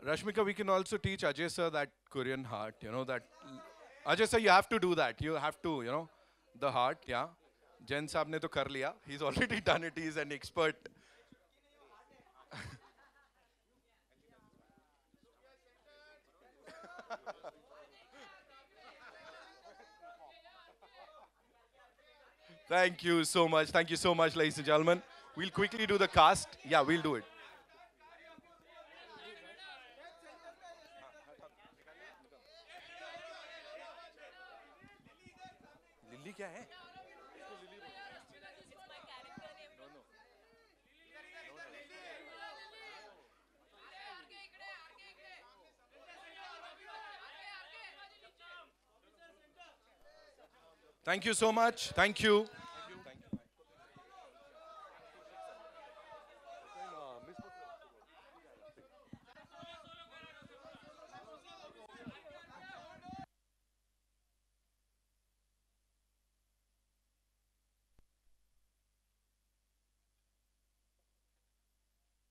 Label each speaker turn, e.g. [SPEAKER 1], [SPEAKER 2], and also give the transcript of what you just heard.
[SPEAKER 1] Rashmika, we can also teach Ajay sir that Korean heart, you know, that. Ajay sir, you have to do that. You have to, you know, the heart, yeah. Jen saab ne to kar liya. He's already done it. He's an expert. Thank you so much. Thank you so much, ladies and gentlemen. We'll quickly do the cast. Yeah, we'll do it. Lily क्या है? Thank you so much. Thank you.